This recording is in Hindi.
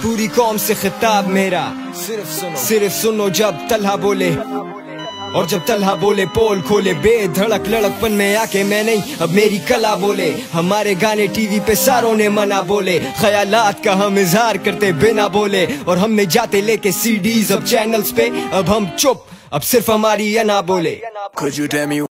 पूरी कौम से खिताब मेरा, सिर्फ सुनो जब तलहा बोले, और जब तलहा बोले पोल खोले, बेधड़क लड़कपन में आके मैं नहीं अब मेरी कला बोले। हमारे गाने टीवी पे सारों ने मना बोले, ख्यालात का हम इजहार करते बिना बोले, और हमने जाते लेके सीडीज अब चैनल्स पे, अब हम चुप, अब सिर्फ हमारी अना बोले।